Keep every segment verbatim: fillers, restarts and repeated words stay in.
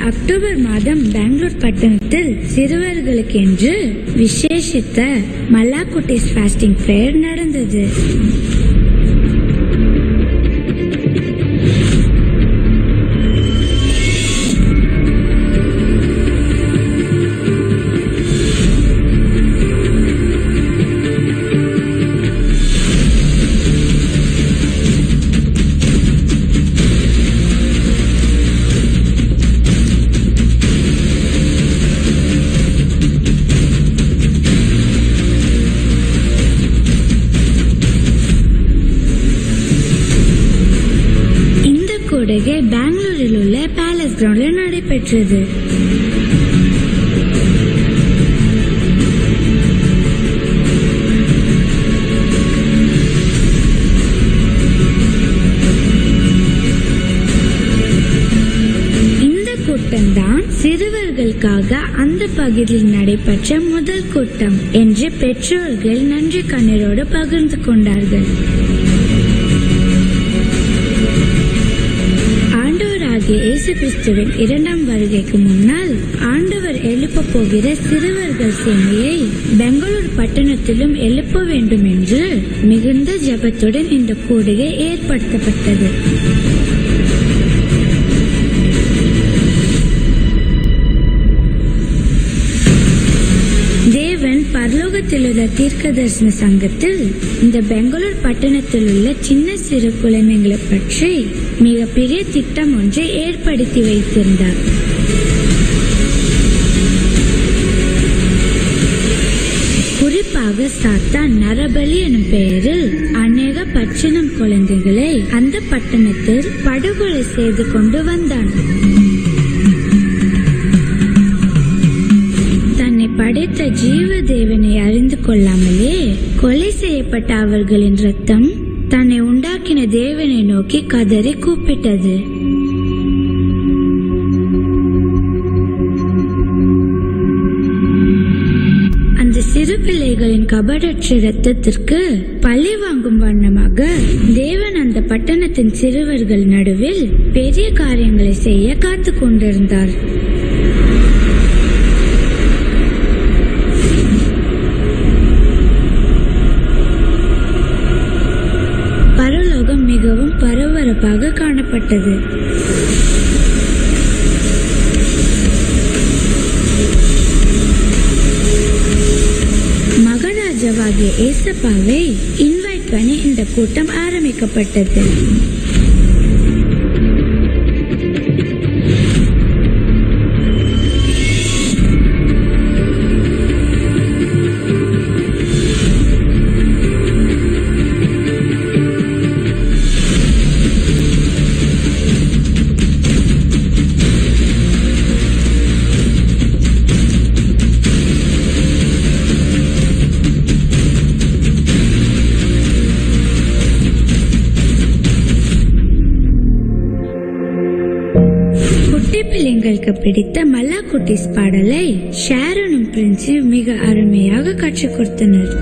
October மாதம் பெங்களூர் பட்டணத்தில் சிறுவர்களுக்கு என்று விசேஷித்த மல்லாக்குட்டிஸ் ஃபாஸ்டிங் பிரேயர் நடந்தது. பெங்களூரில் உள்ள பேலஸ் கிரவுண்டில் நடைபெற்றது. இந்த கூட்டம்தான் சிறுவர்களுக்காக அந்த பகுதியில் நடைபெற்ற முதல் கூட்டம் என்று பெற்றோர்கள் நன்றி கண்ணீரோடு பகிர்ந்து கொண்டார்கள். இயேசு கிறிஸ்துவின் இரண்டாம் வருகைக்கு முன்னால் ஆண்டவர் எழுப்ப போகிற சிறுவர்கள் சேனையை பெங்களூர் பட்டணத்திலும் எழுப்ப வேண்டும் என்று மிகுந்த ஜெபத்துடன் இந்த கூடுகை ஏற்படுத்தப்பட்டது. பரலோகத்தில் உள்ள தீர்க்க தரிசன சங்கத்தில் இந்த பெங்களூர் பட்டணத்தில் உள்ள சின்ன சிறு குழந்தைகளை பற்றி மிகப்பெரிய திட்டம் ஒன்றை ஏற்படுத்தி வைத்திருந்தார். குறிப்பாக சாத்தான் நரபலி எனும் பெயரில் அநேக பச்சிளம் குழந்தைகளை அந்த பட்டணத்தில் படுகொலை செய்து கொண்டு வந்தான். படைத்த ஜீவ தேவனை அறிந்து கொள்ளாமலே கொலை செய்யப்பட்ட அவர்களின் ரத்தம் தன்னை உண்டாக்கின தேவனை நோக்கி கதறி கூப்பிட்டது. அந்த சிறு பிள்ளைகளின் கபடற்ற ரத்தத்திற்கு பழி வாங்கும் வண்ணமாக தேவன் அந்த பட்டணத்தின் சிறுவர்கள் நடுவில் பெரிய காரியங்களை செய்ய காத்து கொண்டிருந்தார். மிகவும் பரபரப்பாக காணப்பட்டது. மகாராஜாவாகிய ஏசப்பாவை இன்வைட் பண்ணி இந்த கூட்டம் ஆரம்பிக்கப்பட்டது. பிள்ளைங்களுக்கு பிடித்த மல்லாக்குட்டிஸ் பாடலை ஷாரோனும் பிரின்ஸும் மிக அருமையாக கற்றுக் கொடுத்தனர்.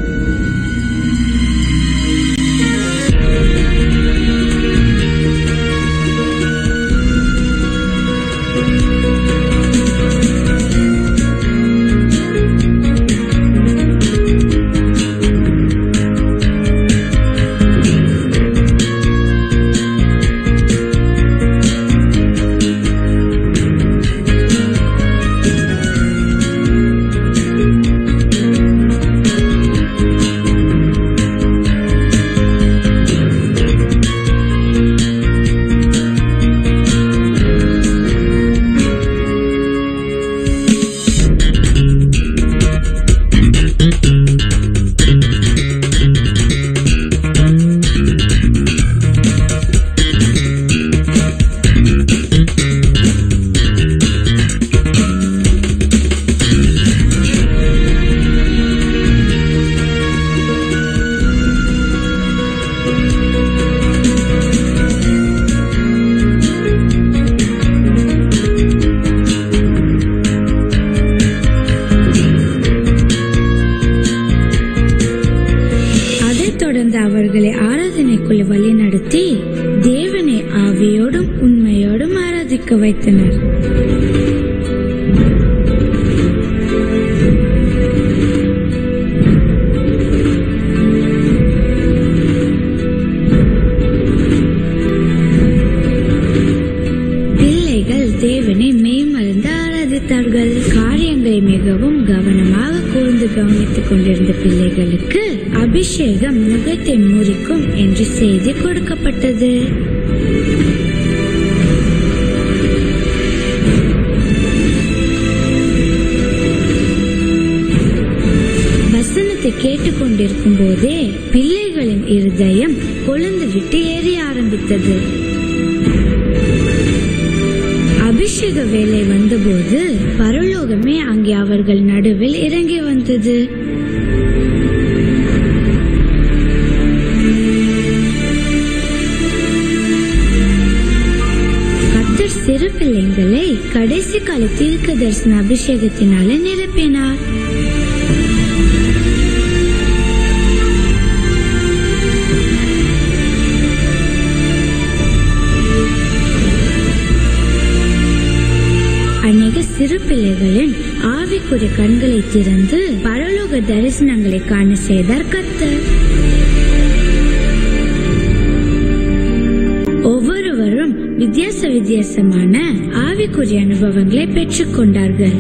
அவர்களை ஆராதனைக்குள்ள வழி நடத்தி தேவனை ஆவியோடும் உண்மையோடும் ஆராதிக்க வைத்தனர். கொண்டிருந்த பிள்ளைகளுக்கு அபிஷேகம் முகத்தை முறிக்கும் என்று செய்தி கொடுக்கப்பட்டது. வசனத்தை கேட்டுக்கொண்டிருக்கும் போதே பிள்ளைகளின் இருதயம் கொழுந்து விட்டு ஏறி ஆரம்பித்தது. அபிஷேக வேலை வந்தபோது பரலோகமே அங்கே அவர்கள் நடுவில் இறங்கி வந்தது. கர்த்தர் சிறு பிள்ளைங்களை கடைசி கால தீர்க்க தரிசன அபிஷேகத்தினால நிரப்பினார். அநேக சிறு பிள்ளைகளின் ஆவிக்குரிய கண்களை திறந்து பரலோக தரிசனங்களை காண செய்தார் கர்த்தர். ஒவ்வொருவரும் வித்தியாச வித்தியாசமான ஆவிக்குரிய அனுபவங்களை பெற்றுக் கொண்டார்கள்.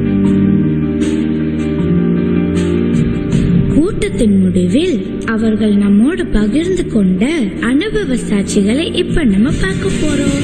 கூட்டத்தின் முடிவில் அவர்கள் நம்மோடு பகிர்ந்து கொண்ட அனுபவ சாட்சிகளை இப்ப நம்ம பார்க்க போறோம்.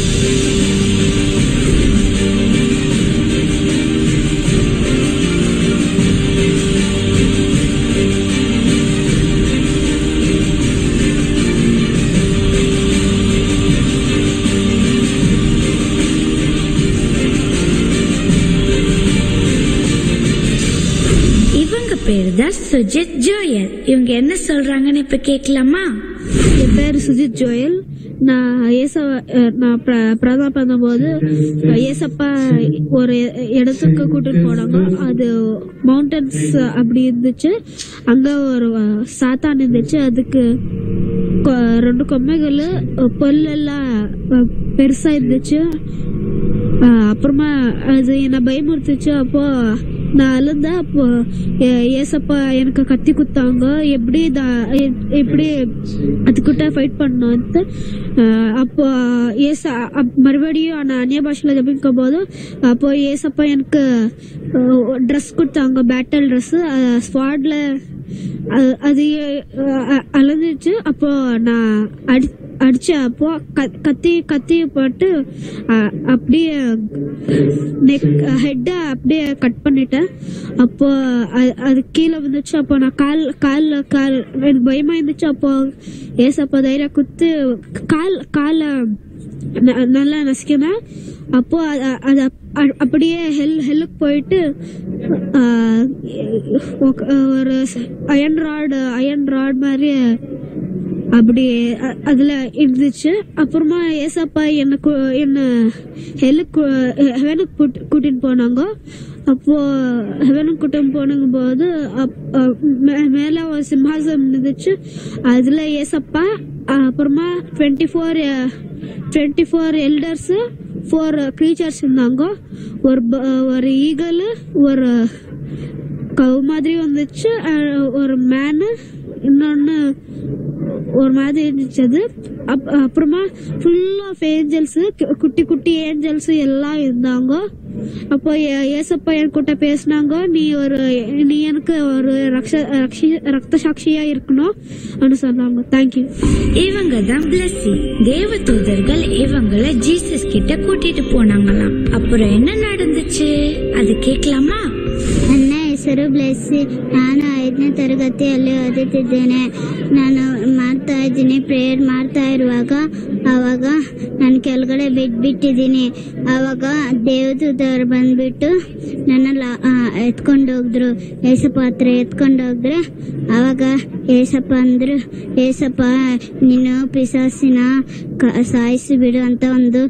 சுஜித் ஜோயல். இவங்க என்ன சொல்றாங்கன்னு இப்ப கேட்கலாமா? என் பேரு சுஜித் ஜோயல். நான் நான் பிரதா பண்ணும்போது ஏசப்பா ஒரு இடத்துக்கு கூட்டிட்டு போனாங்க. அது மவுண்டன்ஸ் அப்படி இருந்துச்சு. அங்க ஒரு சாத்தான் இருந்துச்சு. அதுக்கு ரெண்டு கொம்மைகள் பொல்லெல்லாம் பெருசா இருந்துச்சு. அப்புறமா அது என்ன பயமுறுத்துச்சு. அப்போ நான் அழுந்தேன். அப்போ ஏசப்பா எனக்கு கத்தி குத்தாங்க. எப்படி எப்படி அதுக்கிட்ட ஃபைட் பண்ணோம். அப்போ ஏச மறுபடியும் நான் அந்நிய பாஷையில ஜபிக்கும் போது அப்போ ஏசப்பா எனக்கு ட்ரெஸ் கொடுத்தாங்க, பேட்டல் ட்ரெஸ். ஸ்குவாட்ல அது அழுந்துச்சு. அப்போ நான் அடி அடிச்ச அப்போ கத்தி கத்தி போட்டு அப்படியே ஹெட்ட அப்படியே கட் பண்ணிட்டேன். அப்போ அது கீழே வந்துச்சு. அப்போ நான் கால் கால் கால் எனக்கு பயமா இருந்துச்சு. அப்போ ஏசப்பா தைரியம் குத்து கால் கால நல்லா நசிக்கினேன். அப்போ அது அப்படியே ஹெல் ஹெல்லுக்கு போயிட்டு ஒரு அயன் ராட் அயன் ராட் மாதிரி அப்படி அதுல இருந்துச்சு. அப்புறமா ஏசப்பா எனக்கு என்ன ஹெலுக்கு ஹெவனுக்கு கூட்டிட்டு போனாங்க. அப்போ ஹெவனுக்கு கூட்டிட்டு போனுங்க போது மேல ஒரு சிம்ஹாசனம் இருந்துச்சு. அதுல ஏசப்பா அப்புறமா twenty four twenty four elders four creatures இருந்தாங்க. ஒரு ஒரு ஈகல் ஒரு கவு மாதிரி வந்துச்சு. ஒரு மேனு இன்னொன்னு ஒரு மாதிரி இருந்துச்சு. அது அப்புறமா ஃபுல் ஆஃப் ஏஞ்சல்ஸ், குட்டி குட்டி ஏஞ்சல்ஸ் எல்லாம் இருந்தாங்க. அப்போ ஏசப்பா என்கிட்ட பேசினாங்க, நீ ஒரு நீ எனக்கு ஒரு ரத்த சாட்சியா இருக்கணும் அப்படின்னு சொன்னாங்க. தேங்க்யூ. இவங்க தான் பிளஸி. தேவ தூதர்கள் இவங்களை ஜீசஸ் கிட்ட கூட்டிட்டு போனாங்களாம். அப்புறம் என்ன நடந்துச்சு அது கேட்கலாமா? ನನ್ನ ಹೆಸರು ಬ್ಲೆಸ್ಸಿ. ನಾನು ಐದನೇ ತರಗತಿಯಲ್ಲಿ ಓದುತ್ತಿದ್ದೇನೆ. ನಾನು ಮಾಡ್ತಾ ಇದ್ದೀನಿ. ಪ್ರೇಯರ್ ಮಾಡ್ತಾ ಇರುವಾಗ ಆವಾಗ ನಾನು ಕೆಳಗಡೆ ಬಿಟ್ಬಿಟ್ಟಿದ್ದೀನಿ. ಆವಾಗ ದೇವದೂತರು ಬಂದ್ಬಿಟ್ಟು ನನ್ನ ಎತ್ಕೊಂಡು ಹೋಗಿದ್ರು. ಏಸಪ್ಪ ಹತ್ರ ಎತ್ಕೊಂಡು ಹೋಗಿದ್ರೆ ಆವಾಗ ಏಸಪ್ಪ ಅಂದ್ರು, ಏಸಪ್ಪ ನೀನು ಪಿಸಾಸಿನ ಸಾಯಿಸಿ ಬಿಡು ಅಂತ ಒಂದು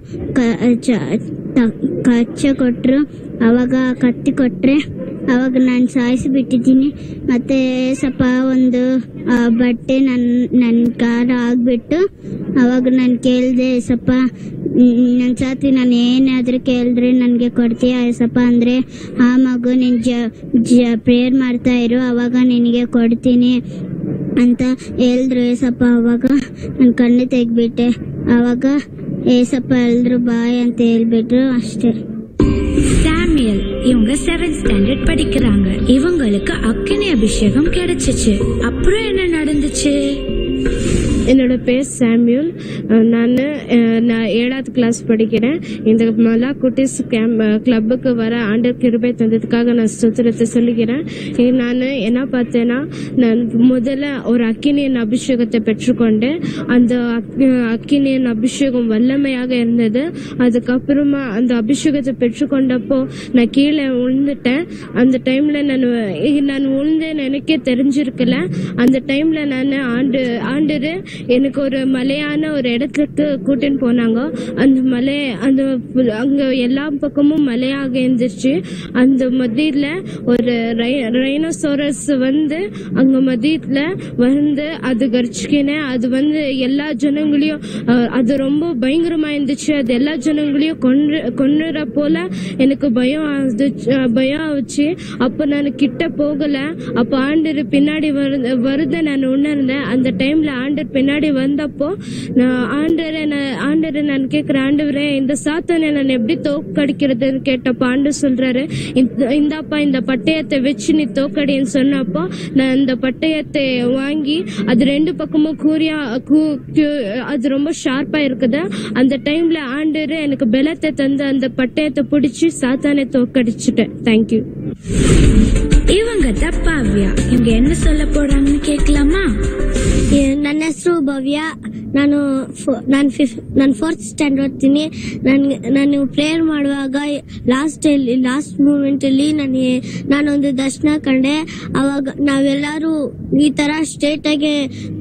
ಕಚ್ಚ ಕೊಟ್ರು. ಆವಾಗ ಕತ್ತಿ ಕೊಟ್ರೆ ಅವಾಗ ನಾನು ಸಾಯಿಸಿ ಬಿಟ್ಟಿದ್ದೀನಿ. ಮತ್ತೆ ಸ್ವಲ್ಪ ಒಂದು ಬಟ್ಟೆ ನನ್ ನನ್ ಕಾರ ಆಗ್ಬಿಟ್ಟು ಅವಾಗ ನಾನು ಕೇಳಿದೆ, ಸ್ವಲ್ಪ ನನ್ನ ಸಾತಿ ನಾನು ಏನಾದ್ರೂ ಕೇಳಿದ್ರೆ ನನ್ಗೆ ಕೊಡ್ತೀಯ ಏಸಪ್ಪ ಅಂದ್ರೆ, ಆ ಮಗು ನಿನ್ ಜ ಪ್ರೇಯರ್ ಮಾಡ್ತಾ ಇರು ಅವಾಗ ನಿನಗೆ ಕೊಡ್ತೀನಿ ಅಂತ ಹೇಳಿದ್ರು ಏಸಪ್ಪ. ಅವಾಗ ನಾನು ಕಣ್ಣು ತೆಗ್ಬಿಟ್ಟೆ. ಅವಾಗ ಏಸಪ್ಪ ಹೇಳಿದ್ರು ಬಾಯ್ ಅಂತ ಹೇಳ್ಬಿಟ್ರು. ಅಷ್ಟೇ. ಸ್ಯಾಮ್ಯಲ್ இவங்க செவன்த் ஸ்டாண்டர்ட் படிக்கிறாங்க. இவங்களுக்கு அக்கினி அபிஷேகம் கிடைச்சிச்சு. அப்புறம் என்ன நடந்துச்சு? என்னோட பேர் சாமியூல். நான் நான் ஏழாவது கிளாஸ் படிக்கிறேன். இந்த மலா குட்டிஸ் கேம்ப் கிளப்புக்கு வர ஆண்டர் கிருபை தந்ததுக்காக நான் ஸ்தோத்திரத்தை சொல்லிக்கிறேன். நான் என்ன பார்த்தேன்னா, நான் முதல்ல ஒரு அக்கினியின் அபிஷேகத்தை பெற்றுக்கொண்டேன். அந்த அக்கினியின் அபிஷேகம் வல்லமையாக இருந்தது. அதுக்கப்புறமா அந்த அபிஷேகத்தை பெற்றுக்கொண்டப்போ நான் கீழே விழுந்துட்டேன். அந்த டைம்ல நான் நான் விழுந்தேன்னு எனக்கே தெரிஞ்சிருக்கல. அந்த டைம்ல நான் ஆண்டு ஆண்டரு எனக்கு ஒரு மலையான ஒரு இடத்துக்கு கூட்டின்னு போனாங்க. அந்த மலை அந்த அங்க எல்லா பக்கமும் மலையாக இருந்துச்சு. அந்த மத்தியில ஒரு ரைனோசோரஸ் வந்து அங்க மத்தியில வந்து அது கர்ச்சிக்கினேன். அது வந்து எல்லா ஜனங்களையும் அது ரொம்ப பயங்கரமா இருந்துச்சு. அது எல்லா ஜனங்களையும் கொன்று கொன்னுற போல எனக்கு பயம் பயம் ஆச்சு. அப்ப நான் கிட்ட போகல. அப்ப ஆண்டர் பின்னாடி வருத நான் உணர்ந்தேன். அந்த டைம்ல ஆண்டர் பின்னாடி வந்தப்போ நான் ஆண்டரை ஆண்டரை நான் கேட்கிறேன், ஆண்டவரே இந்த சாத்தானை நான் எப்படி தோக்கடிக்கிறதுன்னு கேட்டப்போ ஆண்டர் சொல்றாரு, இந்தாப்பா இந்த பட்டயத்தை வச்சு நீ தோக்கடின்னு சொன்னப்போ நான் இந்த பட்டயத்தை வாங்கி அது ரெண்டு பக்கமும் கூறியா அது ரொம்ப ஷார்ப்பா இருக்குது. அந்த டைம்ல ஆண்டர் எனக்கு பலத்தை தந்து அந்த பட்டயத்தை பிடிச்சி சாத்தானை தோக்கடிச்சுட்டேன். தேங்க்யூ. இவங்க தப்பாவியா, இவங்க என்ன சொல்ல போறாங்கன்னு கேட்கலாமா? ನನ್ನ ಹೆಸರು ಭವ್ಯ. ನಾನು ನಾನು ನಾನು ಫೋರ್ತ್ ಸ್ಟ್ಯಾಂಡರ್ಡ್ ಓದ್ತೀನಿ. ನನ್ ನಾನು ಪ್ರೇಯರ್ ಮಾಡುವಾಗ ಲಾಸ್ಟ್ ಲಾಸ್ಟ್ ಮೂಮೆಂಟ್ ಅಲ್ಲಿ ನನಗೆ ನಾನೊಂದು ದರ್ಶನ ಕಂಡೆ. ಅವಾಗ ನಾವೆಲ್ಲರೂ ಈ ತರ ಸ್ಟ್ರೇಟ್ ಆಗಿ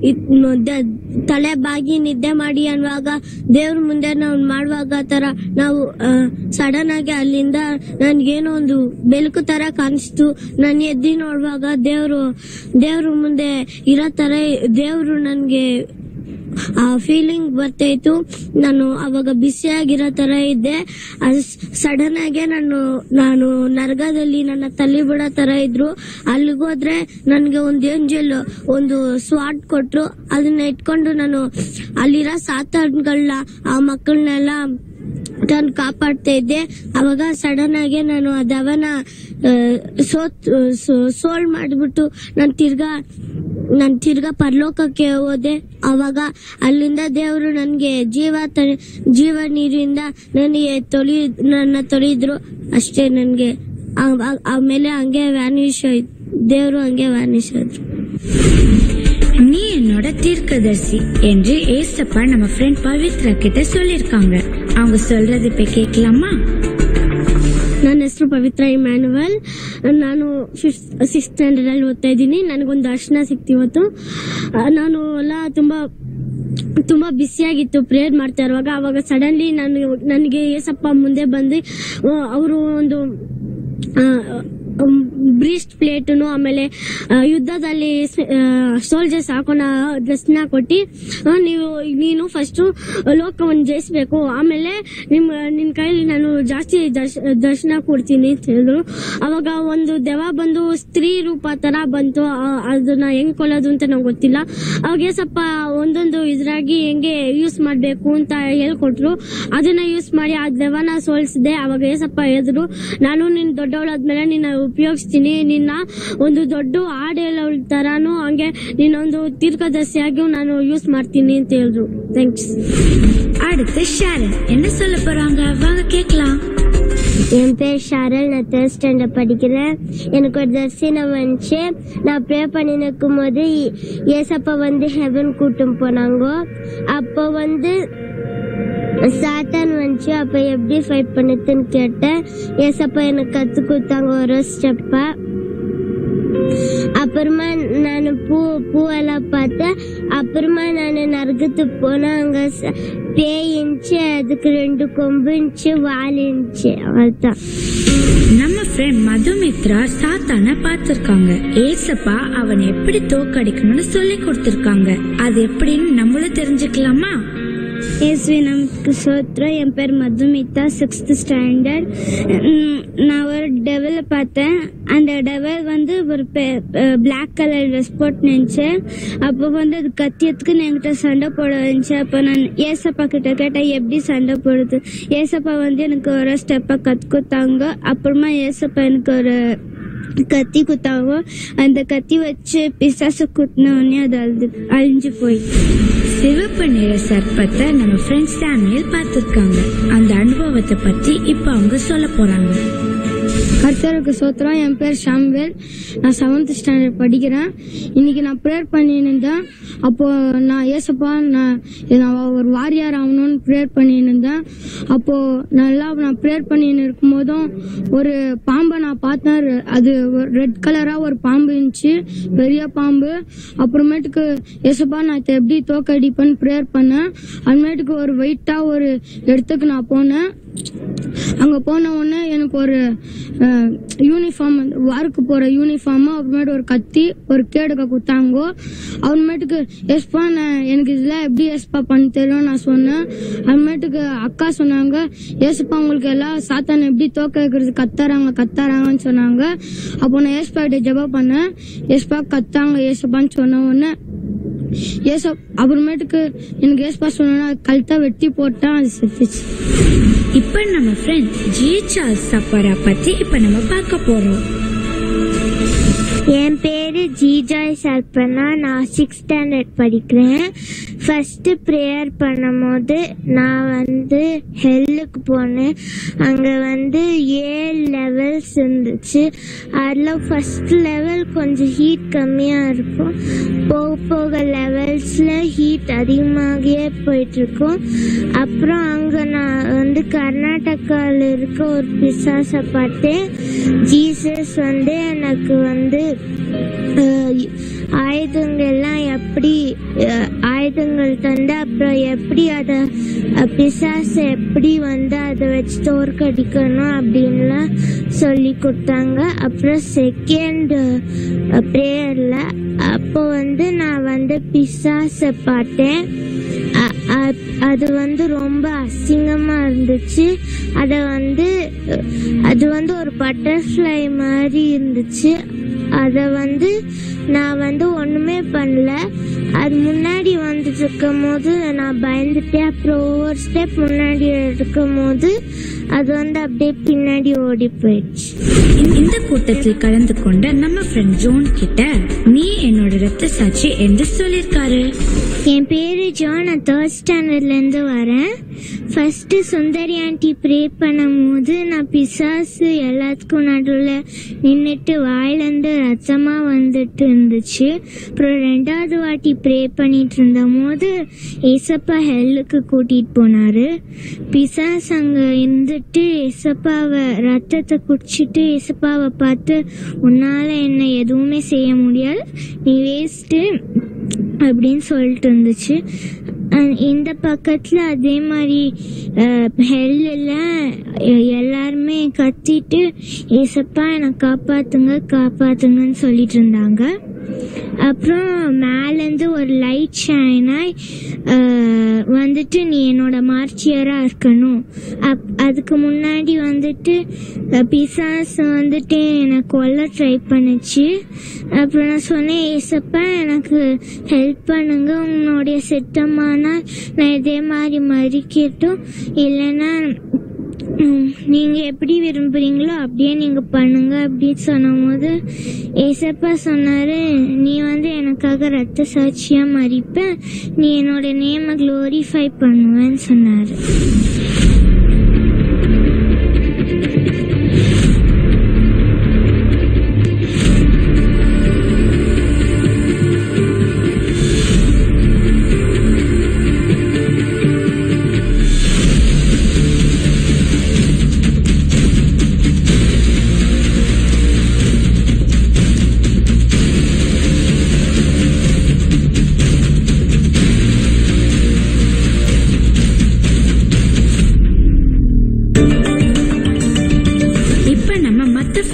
ತಲೆ ಬಾಗಿ ನಿದ್ದೆ ಮಾಡಿ ಅನ್ನುವಾಗ ದೇವ್ರ ಮುಂದೆ ನಾವು ಮಾಡುವಾಗ ತರ ನಾವು ಸಡನ್ ಆಗಿ ಅಲ್ಲಿಂದ ನನ್ಗೇನೋ ಒಂದು ಬೆಳಕು ತರ ಕಾಣಿಸ್ತು. ನಾನು ಎದ್ದಿ ನೋಡುವಾಗ ದೇವ್ರು ದೇವ್ರ ಮುಂದೆ ಇರೋ ತರ ದೇವ್ರು ನನ್ಗೆ ಆ ಫೀಲಿಂಗ್ ಬರ್ತಾಯಿತ್ತು. ನಾನು ಅವಾಗ ಬಿಸಿಯಾಗಿರೋ ತರ ಇದ್ದೆ. ಸಡನ್ ಆಗಿ ನಾನು ನಾನು ನರಕದಲ್ಲಿ ನನ್ನ ತಲೆ ಬಿಡೋ ತರ ಇದ್ರು. ಅಲ್ಲಿಗೋದ್ರೆ ನನ್ಗೆ ಒಂದು ಏಂಜಲ್ ಒಂದು ಸ್ವಾಟ್ ಕೊಟ್ರು. ಅದನ್ನ ಇಟ್ಕೊಂಡು ನಾನು ಅಲ್ಲಿರೋ ಸಾತಾನ್ಗಳನ್ನ ಆ ಮಕ್ಕಳನ್ನೆಲ್ಲ ನಾನು ಕಾಪಾಡ್ತಾ ಇದ್ದೆ. ಅವಾಗ ಸಡನ್ ಆಗಿ ನಾನು ಆ ದವನ ಸೋತ್ ಸೋಲ್ ಮಾಡಿಬಿಟ್ಟು ನಾನು ತಿರ್ಗಾ ನಾನು ತಿರ್ಗಾ ಪರಲೋಕಕ್ಕೆ ಹೋದೆ. ಅವಾಗ ಅಲ್ಲಿಂದ ದೇವರು ನನಗೆ ಜೀವ ಜೀವ ನೀರಿಂದ ನನಗೆ ತೊಳಿ ನನ್ನ ತೊಳಿದ್ರು ಅಷ್ಟೇ. ನನಗೆ ಆಮೇಲೆ ಹಂಗೆ ವ್ಯಾನಿಷ್ ದೇವರು ಹಂಗೆ ವ್ಯಾನಿಷ್ ಆದ್ರು. நீ என்னோட தீர்க்கதரிசி என்று ஏசப்பா நம்ம ஃப்ரெண்ட் பவித்ரா கிட்ட சொல்லிருக்காங்க. அவங்க சொல்றது இப்ப கேட்கலாமா? ನನ್ನ ಹೆಸರು ಪವಿತ್ರ ಇಮ್ಯಾನುವಲ್. ನಾನು ಫಿಫ್ತ್ ಸಿಕ್ಸ್ ಸ್ಟ್ಯಾಂಡರ್ಡ್ ಅಲ್ಲಿ ಓದ್ತಾ ಇದ್ದೀನಿ. ನನಗೊಂದು ದರ್ಶನ ಸಿಕ್ತು ಇವತ್ತು. ನಾನು ಎಲ್ಲ ತುಂಬಾ ತುಂಬಾ ಬಿಸಿಯಾಗಿತ್ತು ಪ್ರೇಯರ್ ಮಾಡ್ತಾ ಇರುವಾಗ. ಅವಾಗ ಸಡನ್ಲಿ ನಾನು ನನಗೆ ಏಸಪ್ಪ ಮುಂದೆ ಬಂದು ಅವರು ಒಂದು ಬ್ರೀಸ್ಟ್ ಪ್ಲೇಟನು ಆಮೇಲೆ ಯುದ್ಧದಲ್ಲಿ ಸೋಲ್ಜರ್ಸ್ ಹಾಕೋಣ ದರ್ಶನ ಕೊಟ್ಟು ನೀವು ನೀನು ಫಸ್ಟ್ ಲೋಕವನ್ನು ಜಯಿಸ್ಬೇಕು, ಆಮೇಲೆ ನಿಮ್ ನಿನ್ ಕೈಲಿ ನಾನು ಜಾಸ್ತಿ ದರ್ಶನ ಕೊಡ್ತೀನಿ ಅಂತ ಹೇಳಿದ್ರು. ಅವಾಗ ಒಂದು ದೆವ್ವ ಬಂದು ಸ್ತ್ರೀ ರೂಪ ತರ ಬಂತು. ಅದನ್ನ ಹೆಂಗ್ ಕೊಲ್ಲೋದು ಅಂತ ನಂಗೆ ಗೊತ್ತಿಲ್ಲ. ಅವಾಗ ಸ್ವಲ್ಪ ಒಂದೊಂದು ಇದ್ರಾಗಿ ಹೆಂಗೆ ಯೂಸ್ ಮಾಡ್ಬೇಕು ಅಂತ ಹೇಳ್ಕೊಟ್ರು. ಅದನ್ನ ಯೂಸ್ ಮಾಡಿ ಆ ದೆವ್ವನ ಸೋಲ್ಸಿದೆ. ಅವಾಗ ಏಸಪ್ಪ ಹೇಳಿದ್ರು, ನಾನು ನಿನ್ ದೊಡ್ಡವಳಾದ್ಮೇಲೆ ನಿನ್ನ ಉಪಯೋಗಿಸ್ತೀನಿ, ನಿನ್ನ ಒಂದು ದೊಡ್ಡ ಹಾಡು ತರಾನು ಹಂಗೆ ನಿನ್ನೊಂದು தீர்க்கதரிசியாಗಿ ನಾನು யூஸ் ಮಾಡ್ತೀನಿ ಅಂತ ಹೇಳಿದ್ರು. ಥ್ಯಾಂಕ್ಸ್. அடுத்து ஷாரன் என்ன சொல்ல போறாங்க, வாங்க கேட்கலாம். என் பேர் ஷாரல். நான் தேர்ட் ஸ்டாண்டர்ட் படிக்கிறேன். எனக்கு ஒரு தரிசனம் வந்துச்சு. நான் ப்ரே பண்ணி நிற்கும் போது ஏசப்பா வந்து ஹெவன் கூட்டம் போனாங்க. அப்போ வந்து சாத்தான் வந்துச்சு. அப்ப எப்படி ஃபைட் பண்ணுதுன்னு கேட்டேன். ஏசப்பா எனக்கு கத்து கொடுத்தாங்க ஒரு ஸ்டெப்பா. அப்புறமா நான் பூ பூவெல்லாம் பார்த்தேன். அப்புறமா நான் நரகத்துக்கு போனா அங்க பேய் இருந்துச்சு. அதுக்கு ரெண்டு கொம்பு இருந்துச்சு, வால் இருந்துச்சு. அவ்வளவுதான். நம்ம ஃப்ரெண்ட் மதுமித்ரா சாத்தான பார்த்திருக்காங்க. ஏசப்பா அவனை எப்படி தோக்கடிக்கணும்னு சொல்லி கொடுத்திருக்காங்க. அது எப்படின்னு நம்மளும் தெரிஞ்சுக்கலாமா? இயேசுவே நமக்கு சோத்திரம். என் பேர் மதுமிதா, சிக்ஸ்த் ஸ்டாண்டர்ட். நான் ஒரு டெவலை பார்த்தேன். அந்த டெவல் வந்து ஒரு பிளாக் கலர் ட்ரெஸ் போட்டு நினைச்சேன். அப்போ வந்து அது கத்தியத்துக்கு என்கிட்ட சண்டை போட வந்துச்சு. அப்போ நான் ஏசப்பா கிட்ட கேட்டேன் எப்படி சண்டை போடுது. ஏசப்பா வந்து எனக்கு ஒரு ஸ்டெப்பை கற்று கொடுத்தாங்க. அப்புறமா ஏசப்பா எனக்கு ஒரு கத்தி குத்தாவோ, அந்த கத்தி வச்சு பிசாசு குத்தினோடனே அது அழுது அழிஞ்சு போய். சிவப்பு நிற சர்ப்பத்தை நம்ம ஃப்ரெண்ட்ஸ் சாமியல் பார்த்துருக்காங்க. அந்த அனுபவத்தை பத்தி இப்ப அவங்க சொல்ல போறாங்க. கர்த்தருக்கு சோத்திரம். என் பேர் ஷாம்வேல். நான் செவன்த் ஸ்டாண்டர்ட் படிக்கிறேன். இன்னைக்கு நான் ப்ரேயர் பண்ணியிருந்தேன். அப்போ நான் ஏசப்பா நான் நான் ஒரு வாரியார் ஆகணும்னு ப்ரேயர் பண்ணியிருந்தேன். அப்போ நல்லா நான் ப்ரேயர் பண்ணின்னு இருக்கும் போதும் ஒரு பாம்பை நான் பார்த்தேன். அது ரெட் கலரா ஒரு பாம்பு இருந்துச்சு, பெரிய பாம்பு. அப்புறமேட்டுக்கு ஏசப்பா நான் இதை எப்படி தோக்கடிப்பேன்னு ப்ரேயர் பண்ணேன். அப்புறமேட்டுக்கு ஒரு வெயிட்டா ஒரு இடத்துக்கு நான் போனேன். அங்க போன உடனே எனக்கு ஒரு யூனிஃபார்ம், வாருக்கு போற யூனிஃபார்ம், அப்புறமேட்டு ஒரு கத்தி, ஒரு கேடுக்க குத்தாங்கோ. அப்புறமேட்டுக்கு எஸ்பா நான் எனக்கு இதெல்லாம் எப்படி எஸ்பா பண்ண தெரியும் நான் சொன்னேன். அப்புறமேட்டுக்கு அக்கா சொன்னாங்க, ஏசப்பா உங்களுக்கு எல்லாம் சாத்தான எப்படி தோக்க வைக்கிறது கத்தாராங்க கத்தாராங்கன்னு சொன்னாங்க. அப்போ நான் ஏசப்பா கிட்ட ஜெபம் பண்ணேன். ஏசப்பா கத்தாங்க ஏசப்பான்னு சொன்ன உடனே ஏசப் அப்புறமேட்டுக்கு எனக்கு ஏசப்பா சொன்னா கழுத்தா வெட்டி போட்டா அது செத்துச்சு. இப்ப நம்ம ஃப்ரெண்ட் ஜி சார்ல்ஸ் சப்பரா பத்தி இப்ப நம்ம பார்க்க போறோம். என் பேரு ஜிஜாய் சர்பனா. நான் சிக்ஸ்த் ஸ்டாண்டர்ட் படிக்கிறேன். ஃபர்ஸ்ட் ப்ரேயர் பண்ணும் போது நான் வந்து ஹெல்லுக்கு போனேன். அங்கே வந்து ஏழு லெவல்ஸ் இருந்துச்சு. அதில் ஃபர்ஸ்ட் லெவல் கொஞ்சம் ஹீட் கம்மியாக இருக்கும். போக போக லெவல்ஸில் ஹீட் அதிகமாகியே போயிட்டுருக்கும். அப்புறம் அங்கே நான் வந்து கர்நாடகாவில் இருக்க ஒரு பிசாசை பார்த்தேன். ஜீசஸ் வந்து எனக்கு வந்து ஆயுதங்கள்லாம் எப்படி ஆயுதங்கள் தந்து அப்புறம் எப்படி அதை பிசாசை எப்படி வந்து அதை வச்சு தோற்கடிக்கணும் அப்படின்லாம் சொல்லி கொடுத்தாங்க. அப்புறம் செகண்ட் ப்ரேயர்ல அப்போ வந்து நான் வந்து பிசாசை பார்த்தேன். அது வந்து ரொம்ப அசிங்கமா இருந்துச்சு. அத வந்து அது வந்து ஒரு பட்டர்ஃப்ளை மாதிரி இருந்துச்சு. அத வந்து நான் வந்து ஒண்ணுமே பண்ணல. அது முன்னாடி வந்துட்டு இருக்கும் போது நான் பயந்துட்டேன். அப்புறம் ஒவ்வொரு ஸ்டெப் முன்னாடி இருக்கும் போது அது வந்து அப்படியே பின்னாடி ஓடி போயிடுச்சு. இந்த கூட்டத்தில் கலந்து கொண்ட நம்ம ஃப்ரெண்ட் ஜோன் கிட்ட நீ என்னோட ரத்த சாட்சி என்று சொல்லிருக்காரு. என் பேரு ஜோன். நான் தேர்ட் ஸ்டாண்டர்ட்ல இருந்து வரேன். ஃபர்ஸ்ட் சுந்தரி ஆண்டி ப்ரே பண்ணும் போது நான் பிசாசு எல்லாத்துக்கும் நடுவில் நின்றுட்டு வாயிலிருந்து ரத்தமா வந்துட்டு இருந்துச்சு. அப்புறம் ரெண்டாவது வாட்டி ப்ரே பண்ணிட்டு இருந்த போது ஏசப்பா ஹெல்லுக்கு கூட்டிட்டு போனாரு. பிசாஸ் அங்க இருந்துட்டு ஏசப்பாவை ரத்தத்தை குடிச்சிட்டு ஏசப்பாவை பார்த்து உன்னால என்ன எதுவுமே செய்ய முடியாது, நீ வேஸ்ட்டு அப்படின்னு சொல்லிட்டு இருந்துச்சு. இந்த பக்கத்துல அதே மாதிரி ஹெல்ல எல்லாருமே கத்திட்டு ஏசப்பா என்னை காப்பாத்துங்க காப்பாத்துங்கன்னு சொல்லிட்டு இருந்தாங்க. அப்புறம் மேலேருந்து ஒரு லைட் ஷைன் ஆகி வந்துட்டு நீ என்னோட மார்ச்சியரா இருக்கணும். அப் அதுக்கு முன்னாடி வந்துட்டு பிசாஸ் வந்துட்டு என்னை கொல்ல ட்ரை பண்ணுச்சு. அப்புறம் நான் சொன்னேன், ஏசப்பா எனக்கு ஹெல்ப் பண்ணுங்க, உன்னுடைய சித்தமானால் நான் இதே மாதிரி மறிக்கட்டும், இல்லைன்னா நீங்க எப்படி விரும்புறீங்களோ அப்படியே நீங்க பண்ணுங்க அப்படின்னு சொன்னும் போது ஏசப்பா சொன்னாரு, நீ வந்து எனக்காக ரத்த சாட்சியா மறிப்ப, நீ என்னோட நேம க்ளோரிஃபை பண்ணுவேன்னு சொன்னாரு.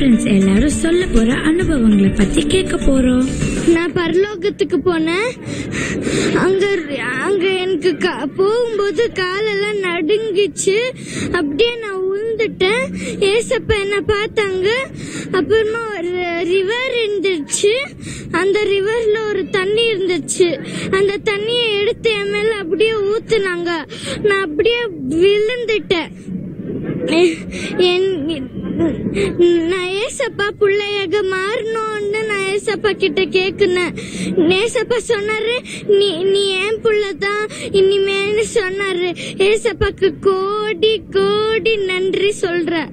ஃப்ரெண்ட்ஸ் எல்லாரும் சொல்ல போற அனுபவங்களை பத்தி கேட்க போறோம். நான் பரலோகத்துக்கு போனேன். அங்க அங்க எனக்கு போகும்போது காலெல்லாம் நடுங்கிச்சு. அப்படியே நான் உழுந்துட்டேன். ஏசப்பா என்ன பார்த்தாங்க. அப்புறமா ஒரு ரிவர் இருந்துச்சு. அந்த ரிவர்ல ஒரு தண்ணி இருந்துச்சு. அந்த தண்ணியை எடுத்து என் மேல அப்படியே ஊத்துனாங்க. நான் அப்படியே விழுந்துட்டேன். நான் ஏசப்பா பிள்ளையாக மாறணும்னு நான் ஏசப்பா கிட்ட கேக்குனேன். ஏசப்பா சொன்னாரு, நீ நீ ஏன் புள்ளதான் இனிமேன்னு சொன்னாரு. ஏசப்பாக்கு கோடி கோடி நன்றி சொல்ற.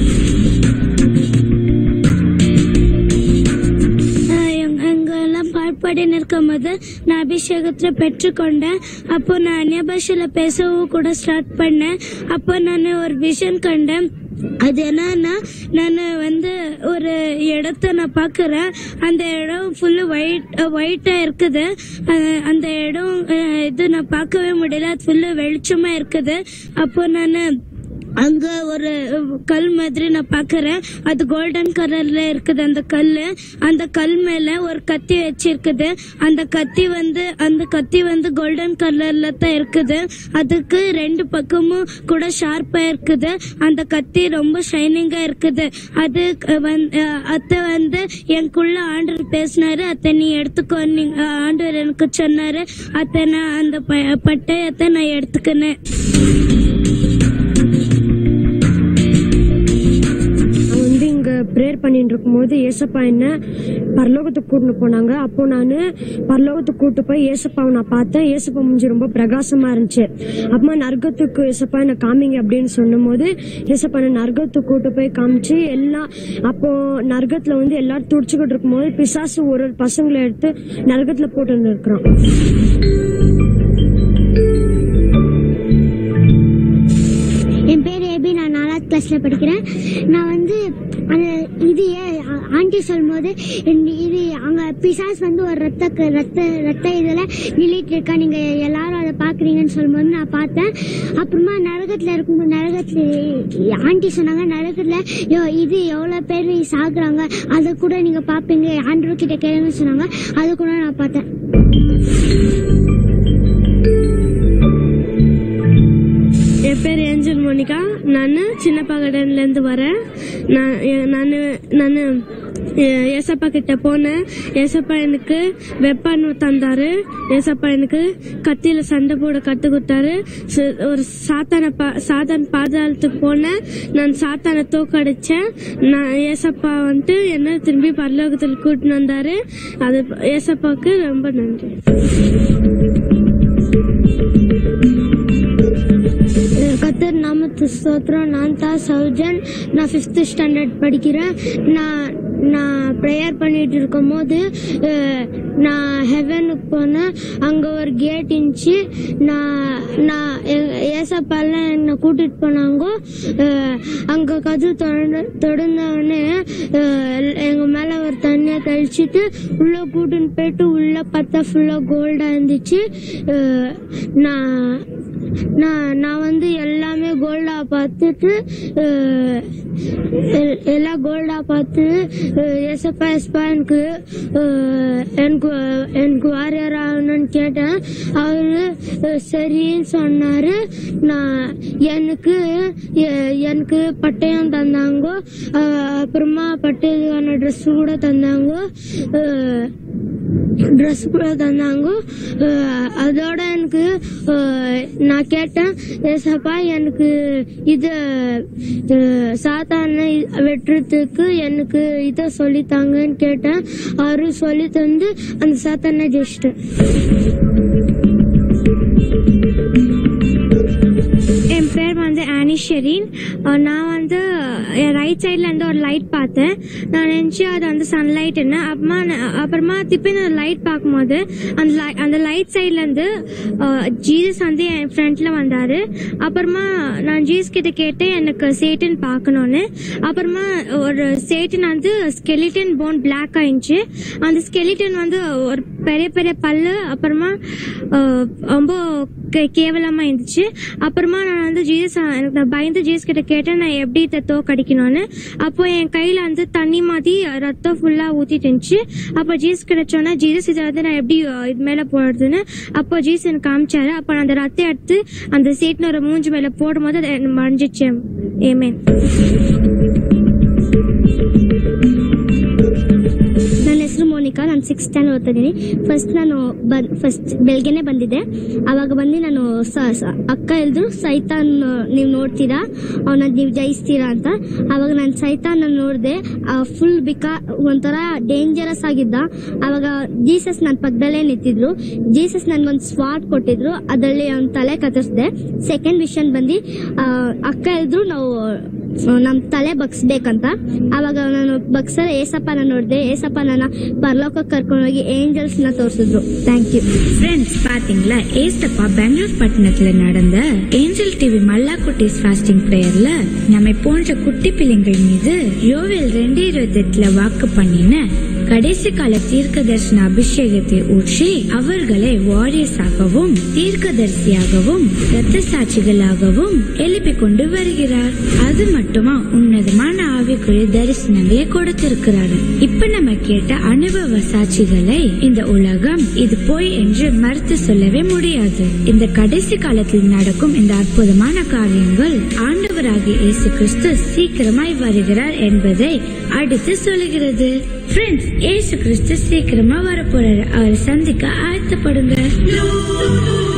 பாடின்னு இருக்கும் போது நான் அபிஷேகத்துல பெற்றுக்கொண்டேன். அப்போ நான் அந்நிய பாஷையில பேசவும் கூட ஸ்டார்ட் பண்ணேன். அப்போ நான் ஒரு விஷன் கண்டேன். அது என்னன்னா, நான் வந்து ஒரு இடத்த நான் பாக்குறேன். அந்த இடம் ஃபுல்லு ஒயிட் ஒயிட்டா இருக்குது. அந்த இடம் இது நான் பார்க்கவே முடியல. அது ஃபுல்லு வெளிச்சமா இருக்குது. அப்போ நான் அங்க ஒரு கல் மாதிரி நான் பாக்குறேன். அது கோல்டன் கலர்ல இருக்குது. அந்த கல்லு அந்த கல் மேல ஒரு கத்தி வச்சிருக்குது. அந்த கத்தி வந்து அந்த கத்தி வந்து கோல்டன் கலர்ல தான் இருக்குது. அதுக்கு ரெண்டு பக்கமும் கூட ஷார்ப்பா இருக்குது. அந்த கத்தி ரொம்ப ஷைனிங்கா இருக்குது. அது அத்த வந்து எனக்குள்ள ஆண்டவர் பேசினாரு. அத்தை நீ எடுத்துக்கோ, ஆண்டவர் எனக்கு சொன்னாரு. அத்தை நான் அந்த பட்டயத்தை நான் எடுத்துக்கினேன். பிரேயர் பண்ணிட்டு இருக்கும்போது ஏசப்பா என்ன பரலோகத்துக்கு கூட்டு போனாங்க. அப்போ நான் பரலோகத்துக்கு கூட்டு போய் ஏசப்பாவை நான் பார்த்தேன். ஏசப்பா மூஞ்சி ரொம்ப பிரகாசமா இருந்துச்சு. அப்புறமா நரகத்துக்கு ஏசப்பா என்ன காமிங்க அப்படின்னு சொன்னும் போது ஏசப்பா என்ன நரகத்துக்கு கூட்டு போய் காமிச்சு எல்லாம். அப்போ நரகத்துல வந்து எல்லாரும் துடிச்சுக்கிட்டு இருக்கும் போது பிசாசு ஒரு பசங்களை எடுத்து நரகத்துல போட்டு இருக்கிறான். என் பேர் ஏபி. நான் நாலாவது கிளாஸ்ல படிக்கிறேன். நான் வந்து இது ஆண்டி சொல்லும் போது இது அங்க பிசாஸ் வந்து ஒரு ரத்த ரத்த ரத்த இதுல நிலைட்டு இருக்கா, நீங்க எல்லாரும் அதை பாக்குறீங்கன்னு சொல்லும் போது நான் பார்த்தேன். அப்புறமா நரகத்துல இருக்கும்போது நரகத்துல ஆண்டி சொன்னாங்க, நரகத்துல இது எவ்வளவு பேர் சாகுறாங்க, அதை கூட நீங்க பாப்பீங்க, ஆண்டவர் கிட்ட கேளுங்கன்னு சொன்னாங்க. அதை கூட நான் பார்த்தேன். என் பேர் ஏஞ்சல் மோனிகா. நான் சின்ன பகடன்ல இருந்து வரேன். நான் நான் ஏசப்பா கிட்ட போனேன். ஏசப்பா எனக்கு வெப்பன் தந்தாரு. ஏசப்பா எனக்கு கத்தியில சண்டை போட கத்து கொடுத்தாரு. ஒரு சாத்தான சாத்தான் பாதாளத்துக்கு போனேன். நான் சாத்தான தோக்கடிச்சேன். நான் ஏசப்பா வந்துட்டு என்ன திரும்பி பரலோகத்தில் கூட்டின்னு வந்தாரு. அது ஏசப்பாவுக்கு ரொம்ப நன்றி. கர்த்தர் நாமத்து ஸ்தோத்திரம். நான் தான் சௌஜன். நான் ஃபிஃப்த் ஸ்டாண்டர்ட் படிக்கிறேன். நான் நான் ப்ரேயர் பண்ணிட்டு இருக்கும் போது நான் ஹெவனுக்கு போனேன். அங்க ஒரு கேட் இருந்துச்சு. நான் நான் ஏசப்பாலாம் என்னை கூட்டிட்டு போனாங்க. அங்க கதவு தொடர்ந்தவொடனே எங்க மேல ஒரு தண்ணியை தெளிச்சுட்டு உள்ள கூட்டின்னு போயிட்டு உள்ள பார்த்தா ஃபுல்லா கோல்டா இருந்துச்சு. நான் நான் நான் வந்து எல்லாமே கோல்டா பார்த்துட்டு எல்லாம் கோல்டா பார்த்து ஏசப்பா ஏசப்பா எனக்கு எனக்கு எனக்கு வாரியர் ஆகணும்னு கேட்டேன். அவரு சரின்னு சொன்னாரு. நான் எனக்கு எனக்கு பட்டயம் தந்தாங்க. அப்புறமா பட்டயத்துக்கான ட்ரெஸ் கூட தந்தாங்க ட்ரெஸ் கூட தந்தாங்க. அதோட எனக்கு நான் கேட்டேன், ஏசப்பா எனக்கு இது சாத்தான வெட்டுறதுக்கு எனக்கு இதை சொல்லித்தாங்கன்னு கேட்டேன். அவரு சொல்லி தந்து அந்த சாத்தான ஜெயிச்சிட்டேன். என் பேர் வந்து ஆனி ஷெரீன். நான் வந்து ரைட் சைட்ல இருந்து ஒரு லைட் பார்த்தேன். நான் நினைச்சு அது வந்து சன்லைட்னு. அப்புறமா அப்புறமா திருப்பி நான் லைட் பார்க்கும்போது அந்த அந்த லைட் சைட்ல இருந்து ஜீசஸ் வந்து என் ஃப்ரண்ட்ல வந்தாரு. அப்புறமா நான் ஜீசஸ் கிட்ட கேட்டேன் எனக்கு சேட்டன் பார்க்கணும்னு. அப்புறமா ஒரு சேட்டன் வந்து ஸ்கெலிட்டன் போன் பிளாக் ஆயிடுச்சு. அந்த ஸ்கெலிட்டன் வந்து ஒரு பெரிய பெரிய பல்லு, அப்புறமா ரொம்ப கே- கேவலமா இருந்துச்சு. அப்புறமா நான் வந்து ஜீசஸ் எனக்கு நான் பயந்து ஜீசஸ் கிட்ட கேட்டேன் நான் எப்படி இதை தோக்கடிக்கணும்னு. அப்போ என் கையில வந்து தண்ணி மாதிரி ரத்தம் ஃபுல்லா ஊத்திட்டு இருந்துச்சு. அப்போ ஜீசஸ் கிட்ட சொன்னா ஜீசஸ் இதை வந்து நான் எப்படி அஹ், இது மேல போடுறதுன்னு. அப்போ ஜீசஸ் எனக்கு காமிச்சாரு. அப்போ நான் அந்த ரத்தம் எடுத்து அந்த சேட்டனோட மூஞ்சி மேல போடும் போது அது மறைஞ்சிச்சு. ஆமென். ನನ್ನ ಹೆಸರು ಮೋನಿಕಾ. ನಾನು ಸಿಕ್ಸ್ ಸ್ಟ್ಯಾಂಡರ್ಡ್ ಓದ್ತಾ ಇದ್ದೀನಿ. ಫಸ್ಟ್ ನಾನು ಬಂದ್ ಫಸ್ಟ್ ಬೆಳಗ್ಗೆನೆ ಬಂದಿದ್ದೆ. ಅವಾಗ ಬಂದು ನಾನು ಸ- ಸ- ಅಕ್ಕ ಹೇಳಿದ್ರು ಸೈತಾನ್ ನೀವು ನೋಡ್ತೀರಾ ಅವನ ನೀವು ಜಯಿಸ್ತೀರಾ ಅಂತ. ಅವಾಗ ನಾನು ಸೈತಾನ್ ನೋಡಿದೆ. ಫುಲ್ ಬಿಕಾ ಒಂಥರ ಡೇಂಜರಸ್ ಆಗಿದ್ದ. ಅವಾಗ ಜೀಸಸ್ ನನ್ನ ಪಕ್ಕದಲ್ಲೇ ನಿಂತಿದ್ರು. ಜೀಸಸ್ ನನ್ಗೊಂದು ಸ್ವಾಟ್ ಕೊಟ್ಟಿದ್ರು. ಅದರಲ್ಲಿ ಅವ್ನ ತಲೆ ಕತ್ತರಿಸಿದೆ. ಸೆಕೆಂಡ್ ವಿಷನ್ ಬಂದು ಆ, ಅಕ್ಕ ಹೇಳಿದ್ರು ನಾವು ನಮ್ ತಲೆ ಬಗ್ಸ್ಬೇಕಂತ. ಅವಾಗ ನಾನು ಬಗ್ಸರ ಏಸಪ್ಪನ ನೋಡಿದೆ. ಏಸಪ್ಪ ನನ್ನ ಪರಲೋಕಕ್ಕೆ ಕರ್ಕೊಂಡೋಗಿ ಏಂಜಲ್ಸ್ ನ ತೋರಿಸಿದ್ರು. Thank you. ஃப்ரெண்ட்ஸ் பாத்தீங்களா, ஏசப்பா பெங்களூர் பட்டணத்துல நடந்த ஏஞ்சல் டிவி மல்லாக்குட்டிஸ் ஃபாஸ்டிங் பிரேயர்ல நம்மை போன்ற குட்டி பிள்ளைங்கள் மீது யோவேல் ரெண்டு இருபத்தி எட்டுல வாக்கு பண்ணின கடைசி கால தீர்க்க தரிசன அபிஷேகத்தை ஊற்றி அவர்களை வாரியர்ஸாகவும் தீர்க்கதரிசியாகவும் இரத்த சாட்சிகளாகவும் எழுப்பிக் கொண்டு வருகிறார். அது மட்டுமா உன்னதமான ஆவிக்குரிய தரிசனங்களை கொடுத்திருக்கிறாரு. இப்ப நம்ம கேட்ட அனுபவ சாட்சிகளை இந்த உலகம் இது போய் என்று மறுத்து சொல்லவே முடியாது. இந்த கடைசி காலத்தில் நடக்கும் இந்த அற்புதமான காரியங்கள் ஆண்டவராகிய இயேசு கிறிஸ்து சீக்கிரமாய் வருகிறார் என்பதை அடுத்து சொல்லுகிறது. ஃப்ரெண்ட்ஸ், இயேசு கிறிஸ்து சீக்கிரமா வரப்போறாரு. அவரை சந்திக்க ஆயத்தப்படுங்க.